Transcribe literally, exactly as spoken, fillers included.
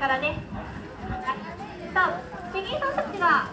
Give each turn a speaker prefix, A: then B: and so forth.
A: からね。さあ、ペンギンさんたちが